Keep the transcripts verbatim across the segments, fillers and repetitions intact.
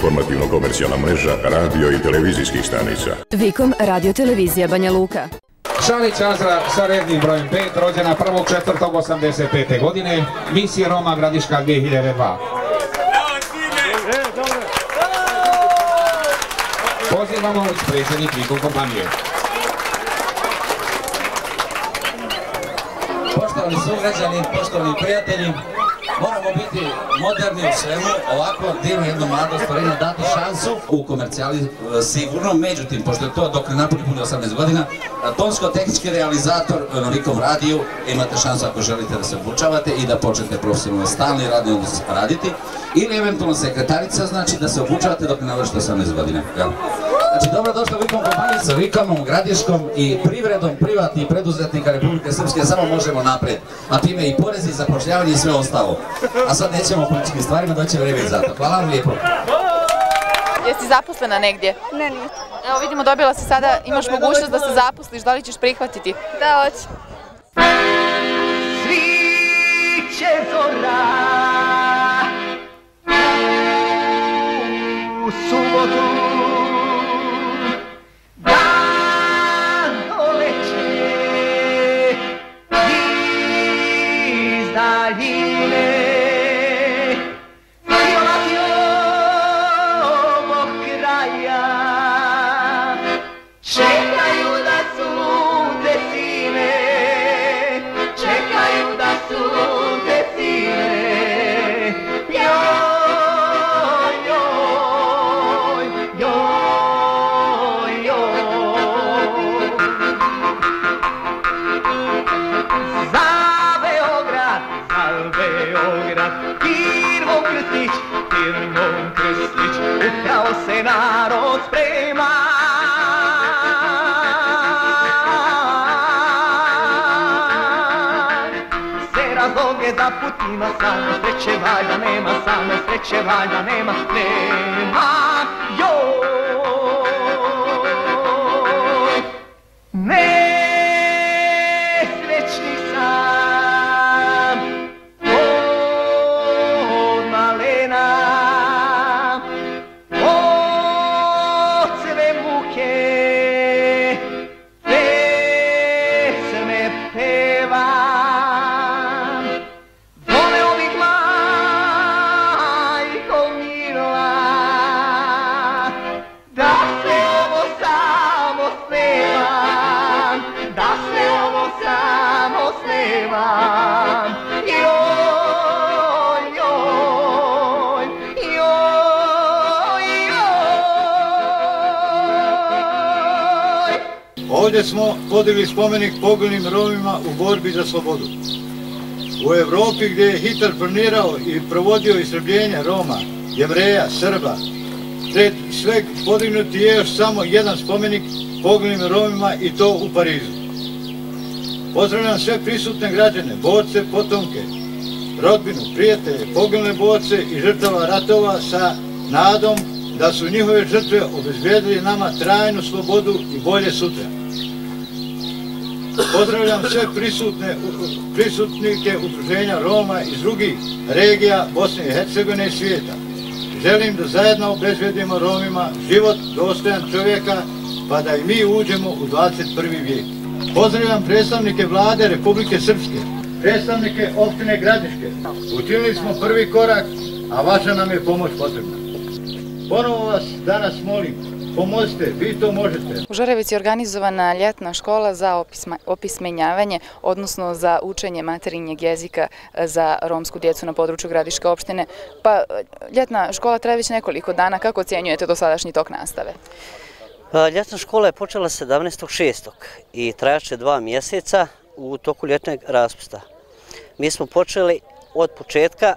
informativno-komercijalna mreža radio i televizijskih stanica. Vikom Radio Televizija Banja Luka. Šalić Azra sa rednim brojem pet, rođena prvog četvrtog osamdeset pete. godine, misija Roma Gradiška dvije hiljade dva. Pozivamo predsjednik Vikom kompanije. Poštovani sugrađani, poštovani prijatelji, moramo biti moderni u svemu, ovako divno jedno mlado stvorenje dati šansu u komercijali sigurno, međutim, pošto je to dok ne napuni puni osamnaest godina, tonsko-tehnički realizator na Vikom radiju, imate šansu ako želite da se obučavate i da počnete profesionalno stalni radni odnos raditi, ili eventualno sekretarica, znači da se obučavate dok ne navršite osamnaest godina. Znači, dobrodošli u Vikom kompaniji sa Vikomom, Gradiškom i privredom privatnih preduzetnika Republike Srpske, samo možemo napred, a time i porezi, zapošljavanje i sve ostalo. A sad nećemo o političkim stvarima, doće vreme i zato. Hvala vam lijepo. Jesi zaposlena negdje? Ne, nije. Evo vidimo, dobila si sada, imaš mogućnost da se zaposliš, da li ćeš prihvatiti? Da, hoću. Sviće zora u subotu, dan doleće iz daljine, silovati ovog kraja, čekaju da sunce sine, čekaju da sunce sine. Joj, joj, joj, joj. Za Beograd, za Beograd, Kirvo Krstić, Kirvo Krstić, upravo se narod sprema. Razloge za Putina, samo sreće valjda nema, samo sreće valjda nema, nema, joj. Nesrećni sam od malena, od sve muke, pesme pevam. Ovdje smo podigli spomenik poginulim Romima u borbi za slobodu. U Evropi gdje je Hitler planirao i provodio istrebljenje Roma, Jevreja, Srba, pred sve podignuti je još samo jedan spomenik poginulim Romima i to u Parizu. Pozdravljam sve prisutne građane, borce, potomke, rodbinu, prijatelje, poginule borce i žrtava ratova sa nadom da su njihove žrtve obezbedili nama trajnu slobodu i bolje sutra. Pozdravljam sve prisutne, prisutnike udruženja Roma iz drugih regija Bosne i Hercegovine i svijeta. Želim da zajedno obezbedimo Romima život dostojan čovjeka, pa da i mi uđemo u dvadeset prvi vijek. Pozdravljam predstavnike vlade Republike Srpske, predstavnike opštine Gradiške. Učinili smo prvi korak, a vaša nam je pomoć potrebna. Ponovo vas danas molim, pomozite, vi to možete. U Žarevici je organizovana ljetna škola za opismenjavanje, odnosno za učenje materinjeg jezika za romsku djecu na području Gradiške opštine. Pa ljetna škola traje već nekoliko dana. Kako ocjenjujete dosadašnji tok nastave? Ljetna škola je počela sedamnaestog šestog i trajaće dva mjeseca u toku ljetnog raspusta. Mi smo počeli od početka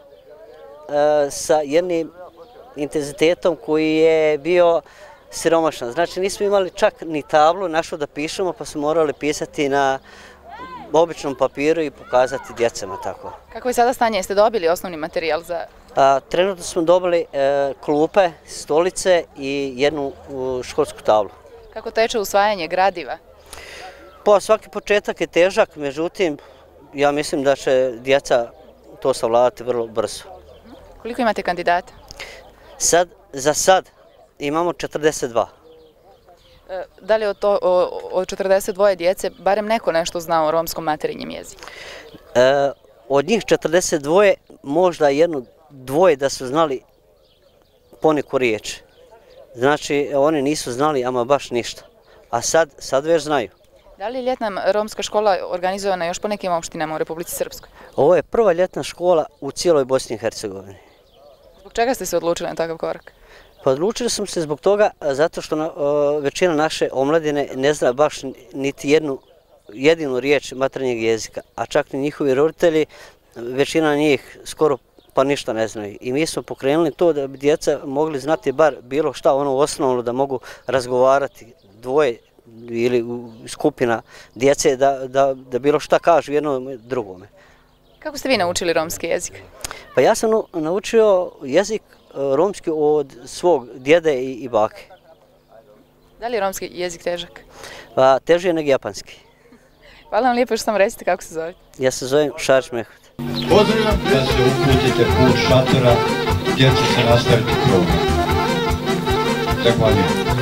sa jednim intenzitetom koji je bio siromašan. Znači nismo imali čak ni tablu našu da pišemo, pa smo morali pisati na običnom papiru i pokazati djecama tako. Kako je sada stanje? Jeste dobili osnovni materijal za... Trenutno smo dobili klupe, stolice i jednu školsku tablu. Kako teče usvajanje gradiva? Pa svaki početak je težak, međutim ja mislim da će djeca to savladati vrlo brzo. Koliko imate kandidata? Sad za sad imamo četrdeset dva. Da li od, to, od četrdeset dvoje djece barem neko nešto zna o romskom materinjem jeziku? E, od njih četrdeset dvoje možda jedno dvoje da su znali poneku riječ. Znači oni nisu znali ama baš ništa, a sad, sad već znaju. Da li je ljetna romska škola organizovana još po nekim opštinama u Republici Srpskoj? Ovo je prva ljetna škola u cijeloj Bosni i Hercegovini. Zbog čega ste se odlučili na takav korak? Pa odlučili sam se zbog toga zato što na, o, većina naše omladine ne zna baš niti jednu jedinu riječ maternjeg jezika, a čak ni njihovi roditelji, većina njih skoro pa ništa ne znaju. I mi smo pokrenuli to da bi djeca mogli znati bar bilo šta ono osnovno, da mogu razgovarati dvoje ili skupina djece, da, da, da bilo šta kažu jednom drugome. Kako ste vi naučili romski jezik? Pa ja sam naučio jezik romski od svog djede i, i bake. Da li je romski jezik težak? Pa teže je nego japanski. Hvala vam lijepo što sam recite kako se zove. Ja se zovem Šarić Mehmet. Pozdravljam da se uputite put šatora gdje će se nastaviti program. Zahvaljujem.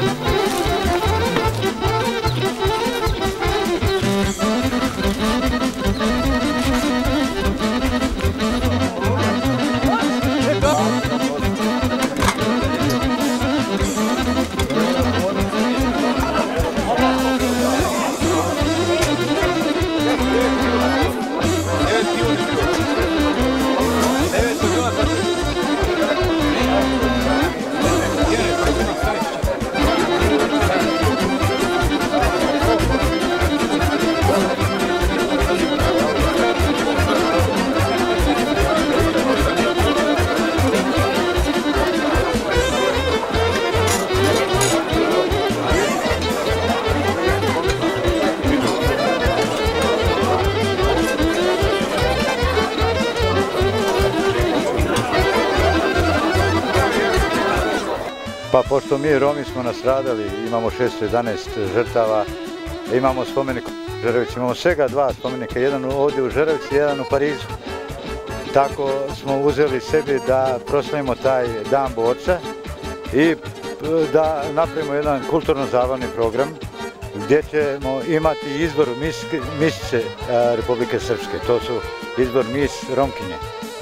Pa pošto mi Romi smo nastradali, imamo šesto jedanaest žrtava, imamo spomenik u Žerevici, imamo svega dva spomenika, jedan ovdje u Žerevici, jedan u Parizu. Tako smo uzeli sebi da proslavimo taj dan borca i da napravimo jedan kulturno-zabavni program gdje ćemo imati izbor misice Republike Srpske, to su izbor mis Romkinje.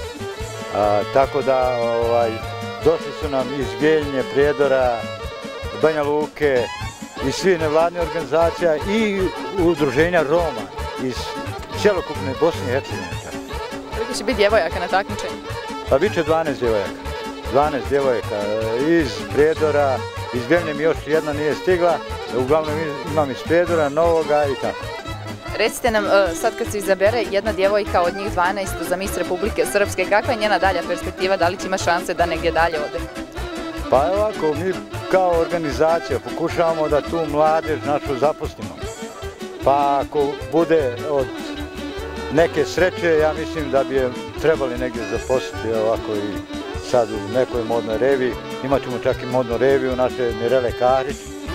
A, tako da ovaj, došli su nam iz Bijeljine, Prijedora, Banja Luke i svi nevladne organizacija i udruženja Roma iz cjelokupne Bosne i Hercegovine. Koliko će biti djevojaka na takmičenju? Pa bit će dvanaest djevojaka. dvanaest djevojaka iz Prijedora, iz Bijeljine mi još jedna nije stigla, uglavnom imam iz Prijedora, Novoga i tako. Recite nam, sad kad se izabere jedna djevojka od njih dvanaest za mis Republike Srpske, kakva je njena dalja perspektiva, da li će ima šanse da negdje dalje ode? Pa ovako, mi kao organizacija pokušavamo da tu mladež našu zaposlimo. Pa ako bude od neke sreće, ja mislim da bi je trebali negdje zaposliti ovako i sad u nekoj modnoj reviji. Imat ćemo čak i modnu reviju naše Mirele Karić.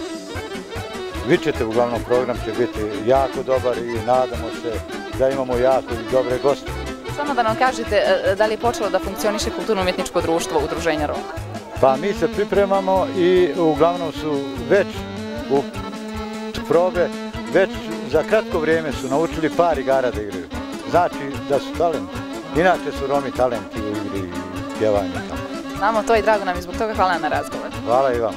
Vi ćete, uglavnom program će biti jako dobar i nadamo se da imamo jako i dobre goste. Samo da nam kažete da li je počelo da funkcioniše kulturno-umjetničko društvo Udruženja Roma? Pa mi se pripremamo i uglavnom su već u probe, već za kratko vrijeme su naučili par igara da igraju. Znači da su talenti. Inače su Romi talenti u igri i pjevanju. Znamo to i drago nam i zbog toga hvala na razgovor. Hvala i vama.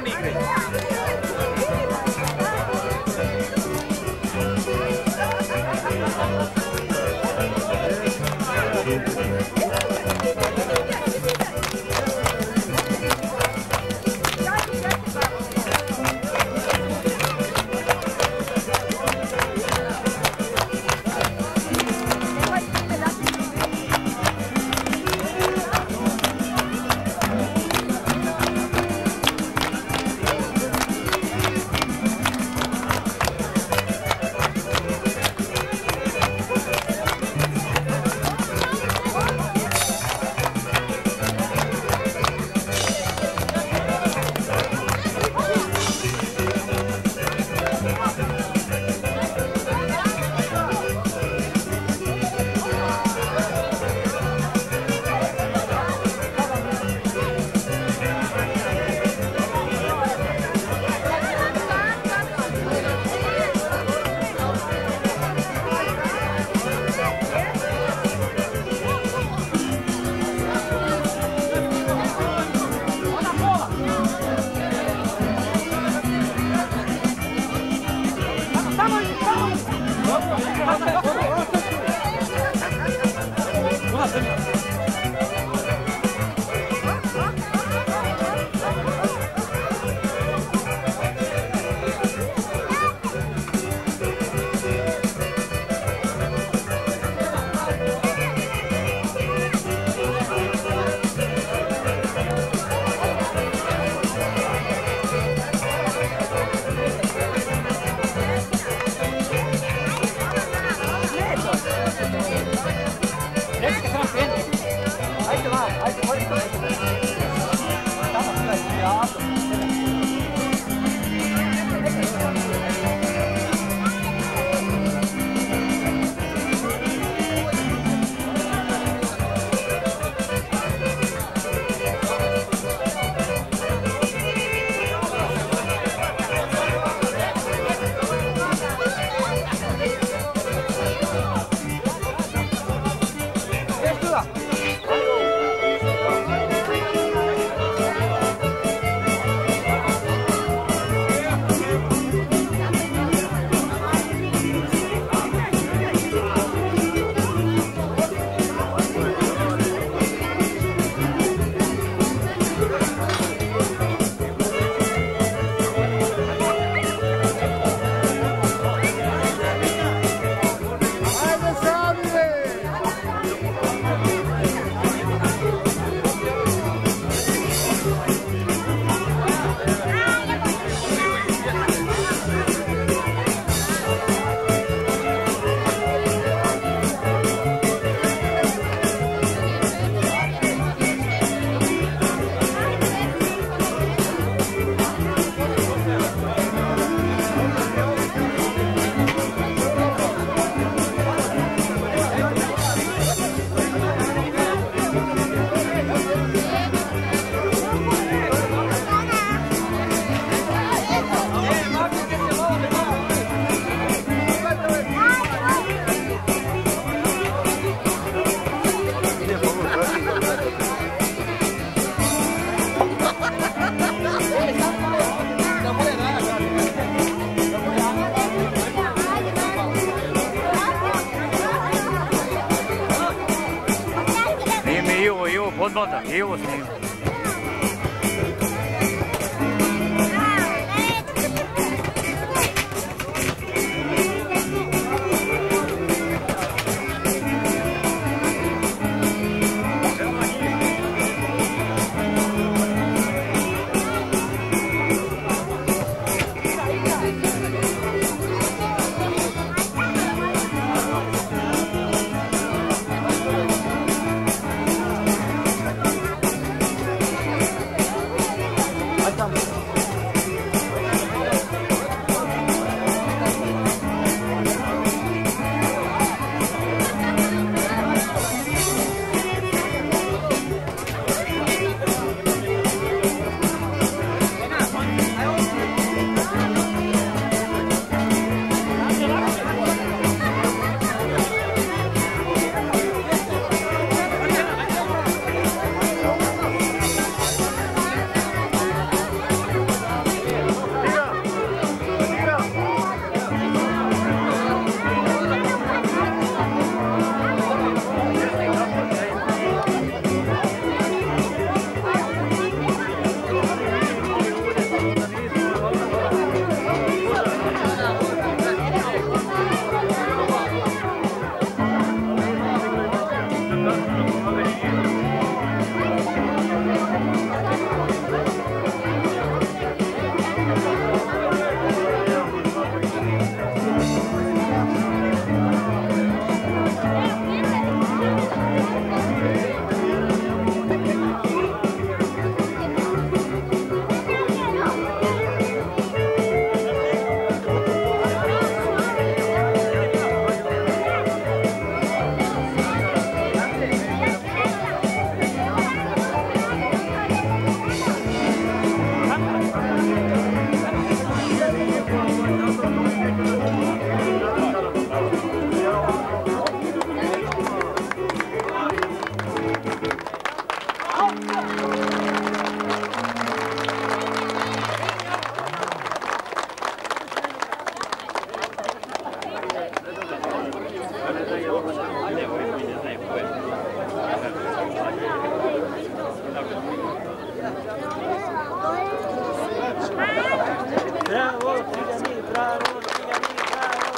oni igre. Podmlada, evo snimam.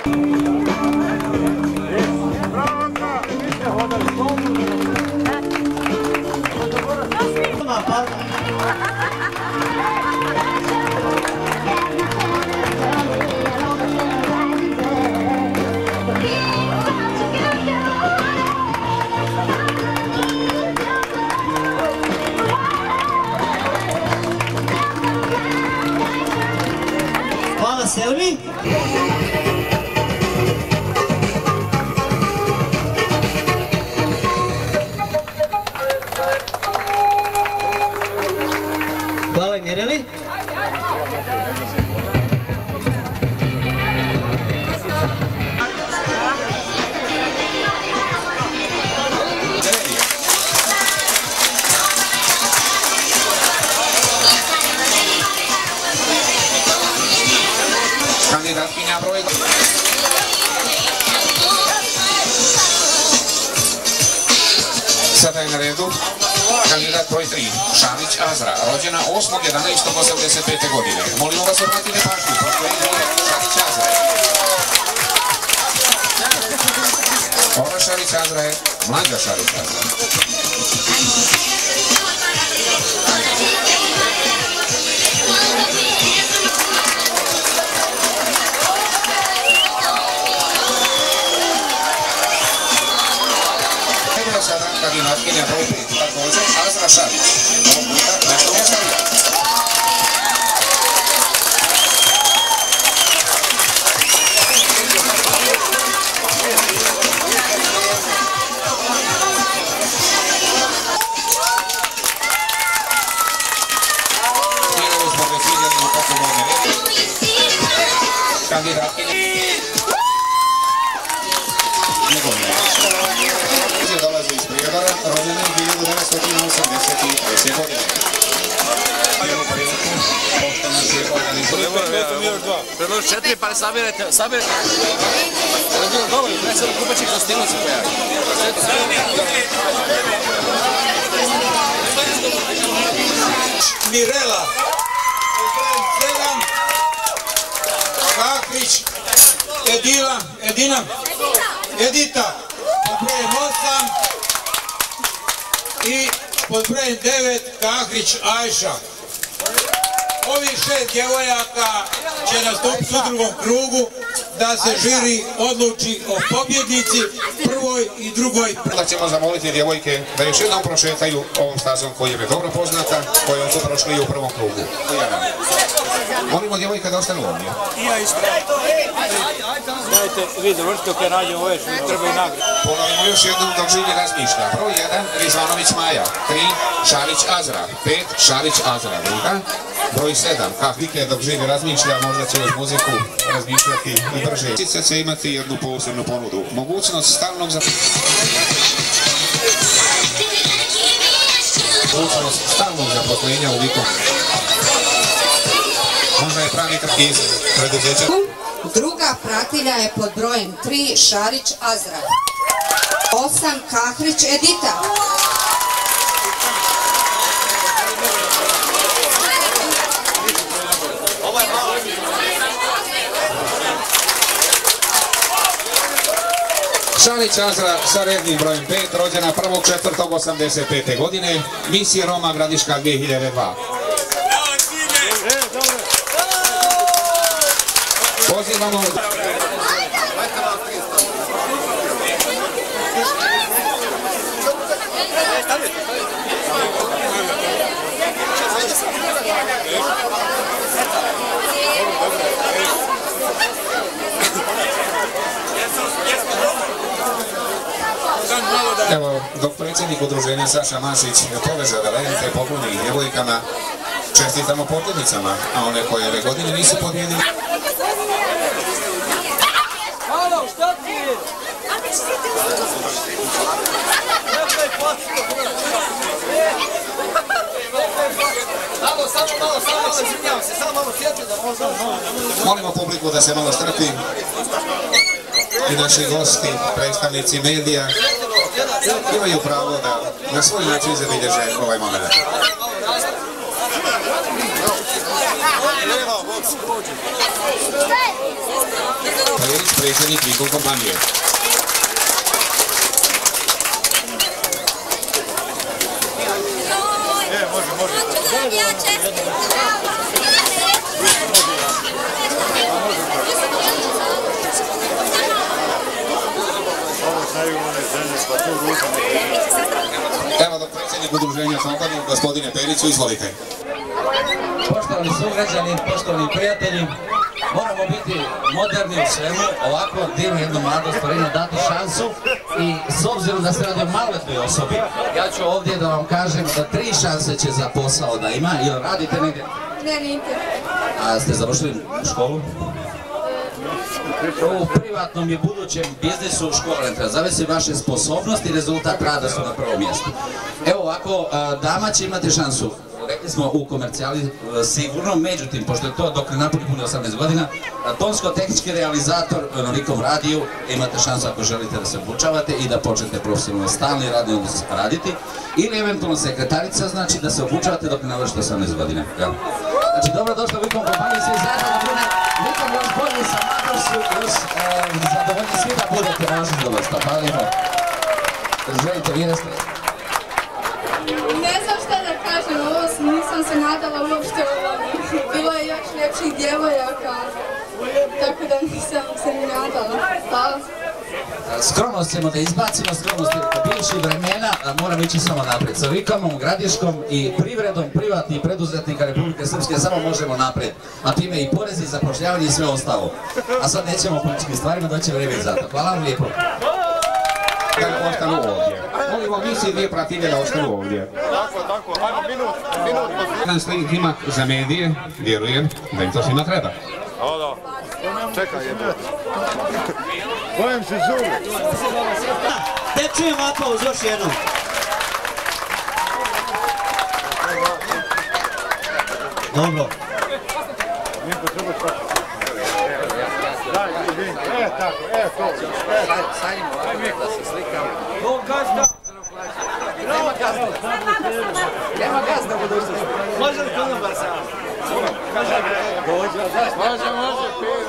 Hvala Selvi. Hvala Mireli. Kandidatkinja broj... Sada je na redu kandidat broj tri, Šalić Azra, rođena osmog jedanaestog osamdeset pete godine. Molimo vas obratite pažnju, pošto je Šalić Azra. Ova Šalić Azra je mlađa Šalić Azra. Sada kandidatkinja broj pet, također Azra Šalić. Ovog puta nešto ostavlja. Stigli smo već vidjeli u pokomovne redu. Kandidatkinja dolazi iz Prijevara, rođena je hiljadu devetsto osamdeset treće. godine. Evo priliku, pošto nas je organizirano. Predloži četiri, pa ne sabirajte, sabirajte. To je bilo dovoljno, ne sad kupačih gostilnici pojavi. Mirela, sedam, Kakrić, Edila, Edina, Edita, pod brojem osam i pod brojem devet Kakrić Ajša. Ovih šest djevojaka će nastupiti u drugom krugu da se žiri odluči o pobjednici prvoj i drugoj. Sada ćemo zamoliti djevojke da još jednom prošetaju ovom stazom koji je dobro poznata, kojom su prošli u prvom krugu. Molimo djevojka da ostanu ovdje. I ja isto. Dajte, vi dovršite dok je rađen ove što treba i nagrad. Ponovimo još jednom dok živi razmišlja. Broj jedan, Rizvanović Maja. tri, Šalić Azra. pet, Šalić Azra. Druga. Broj sedam, Kafike dok živi razmišlja, možda će uz muziku razmišljati i brže. Sice će imati jednu posebnu ponudu. Mogućnost stalnog zaposlenja. Mogućnost stalnog zaposlenja u viku. Možda je pravi iz preduzeća. Druga pratilja je pod brojem tri Šarić Azra. osam Kahrić Edita. Šalić Azra sa rednim brojem pet, rođena prvog četvrtog osamdeset pete. godine, misija Roma Gradiška dvije hiljade dva. Pozivamo... Evo, dok predsjednik udruženja Saša Mašić poveže velente pokloni djevojkama, čestitamo pobjednicama, a one koje ove godine nisu pobjedili. Halo, šta ti je? Samo, samo malo, samo malo, izvinjavam se, samo malo sjeti da možda... Molimo publiku da se malo strpi i naši gosti, predstavnici medija, imaju pravo da na svoj način zabilježe ovaj moment. Perić, predsjednik Vikon kompanije. Evo da predsjednik udruženja Sokani, gospodine Periću, izvolite. Poštovani sugrađani, poštovani prijatelji, moramo biti moderni u svemu, ovako divno jedno mlado stvorenje dati šansu i s obzirom da se radi o maloljetnoj osobi, ja ću ovdje da vam kažem da tri šanse će za posao da ima, ili radite negdje? Ne, nite. A ste završili školu? U privatnom i budućem biznisu škola ne treba zavisi vaše sposobnosti i rezultat rada su na prvom mjestu. Evo ovako, dama će imati šansu. Rekli smo u komercijali sigurno, međutim, pošto je to dok ne napuni puni osamnaest godina, tonsko-tehnički realizator na Nikom radiju, imate šansu ako želite da se obučavate i da počnete profesionalno stalni radni odnos raditi, ili eventualno sekretarica, znači da se obučavate dok ne navršite osamnaest godina. Znači, dobro došli u Nikom kompaniji, svi zajedno da bude Nikom još bolji sa Matorsu, još zadovoljni svi da budete na vašem zadovoljstva. Hvala lijepo. Želite vi nešto? Ne znam šta da kažem, ovo nisam se nadala uopšte ovome. Bilo je još ljepših djevojaka, tako da nisam se ni nadala. Hvala. Skromnost ćemo da izbacimo, skromnost je po bivših vremena, moramo ići samo naprijed. Sa Vikomom, Gradiškom i privredom privatnih preduzetnika Republike Srpske samo možemo naprijed. A time i porezi, zapošljavanje i sve ostalo. A sad nećemo o političkim stvarima, doće vrijeme za to. Hvala vam lijepo. Da ostanu ovdje. Molimo mi se dvije pratilje da ostanu ovdje. Tako, tako, ajmo minut, minut. Jedan snimak za medije, vjerujem da im to svima treba. O, da. Čekaj, jebe. Bojem se zubi. Te čujem ovako uz još jednom. Dobro. Niko treba čakati. Daj, vidi, e, tako, e, to. Sajimo ovako da se slikam. Ko gazda? Nema gazda. Nema gazda u budućnosti. Može li konobar sam? Može, može, može,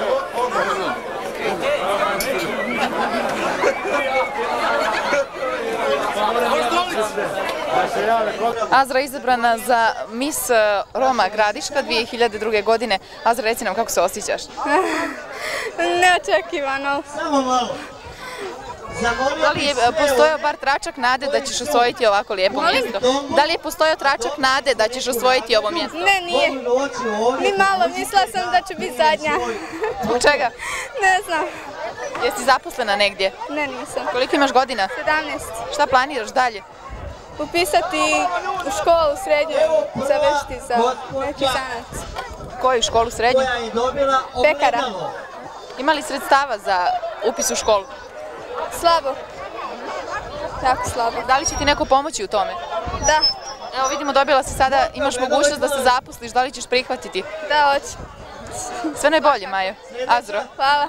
Azra je izabrana za Mis Roma Gradiška dvije hiljade druge. godine. Azra, reci nam kako se osjećaš? Neočekivano. Samo malo. Da li je postojao bar tračak nade da ćeš osvojiti ovako lijepo mjesto? Da li je postojao tračak nade da ćeš osvojiti ovo mjesto? Ne, nije. Ni malo, mislila sam da ću biti zadnja. Zbog čega? Ne znam. Jesi zaposlena negdje? Ne, nisam. Koliko imaš godina? sedamnaest. Šta planiraš dalje? Upisati u školu srednju, završiti za neki zanac. Koju školu srednju? Pekara. Ima li sredstava za upis u školu? Slabo. Jako slabo. Da li će ti neko pomoći u tome? Da. Evo vidimo, dobila si sada, imaš mogućnost da se zaposliš, da li ćeš prihvatiti? Da, hoću. Sve najbolje, Majo. Azro? Hvala.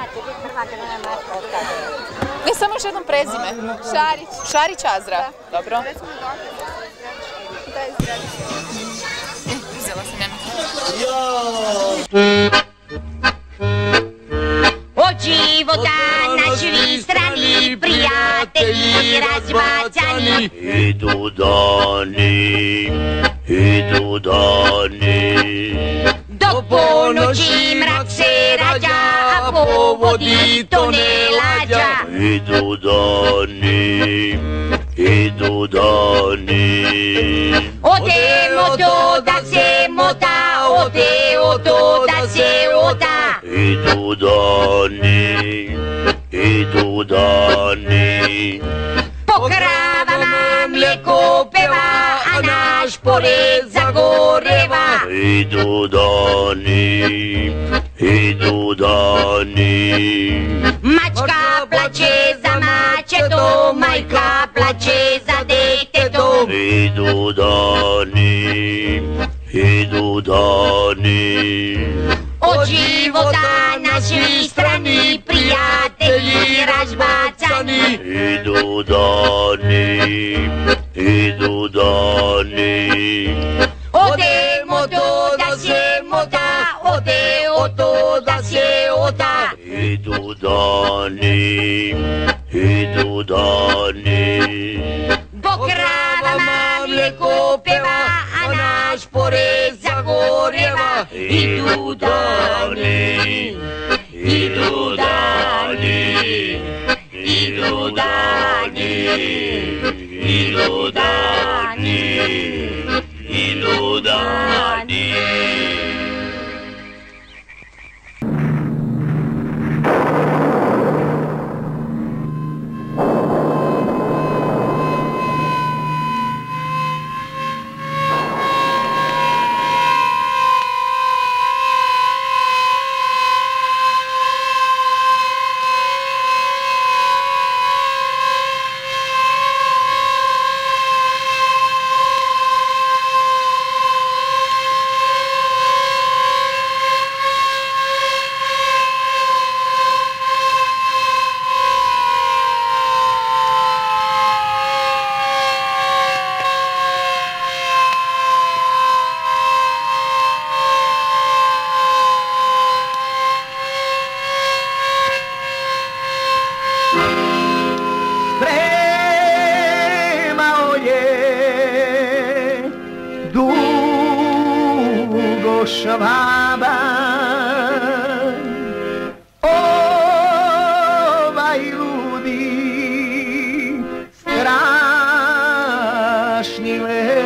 Ne, samo još jednom prezime. Šarić. Šarić Azra. Dobro. Uzela sam jednu. Od života na svi strani, prijatelji razbacani. Idu dani, idu dani. Do ponoći mrak se rađa, a po vodi to ne lađa. Idu dani, idu dani. Odemo to da se mota, odemo to da se ota. Idu dani, idu dani. Po kravama mlijeko peva, a naš porez zagoreva. Idu dani, idu dani. Mačka plače za mačetom, majka plače za detetom. Idu dani, idu dani. Od života na svi strani, prijatelji razbacani. Idu dani, idu dani. Odemo to da se mota, ode o to da se ota. Idu dani, idu dani. Bo krava mlijeko peva, a naš porez zagorjeva. Idu dani, idu dani, idu dani, idu dani, idu dani. Švaba, ovaj ludi, strašni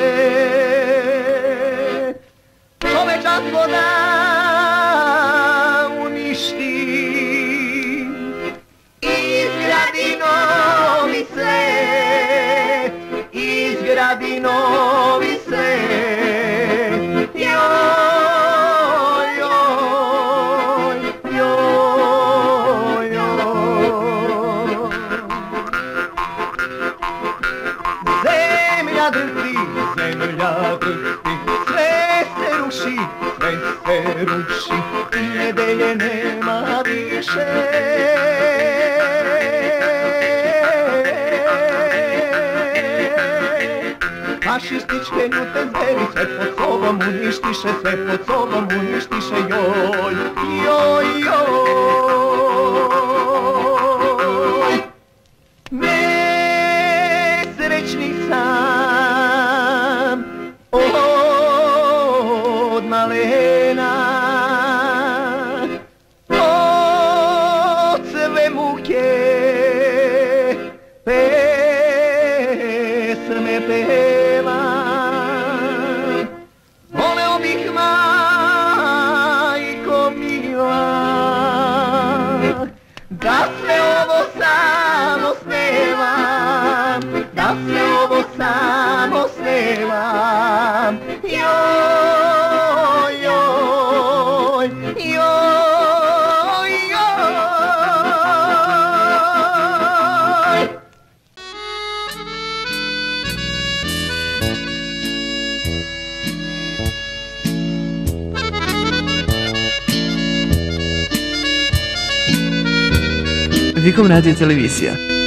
let, čovečanstvo da uništi, izgradi novi svet, izgradi novi svet. Zemlja drhti, sve se ruši, sve se ruši, i nedelje nema više. Fašističke ljute zveri sve pod sobom uništiše, sve pod sobom uništiše, joj, joj, joj. Nesrećni sam od malena, od sve muke pesme pevam. Voleo bih, majko mila, da sve ovo samo snevam, da sve ovo samo snevam. Joj, joj, joj, joj. Vikom radio televizija.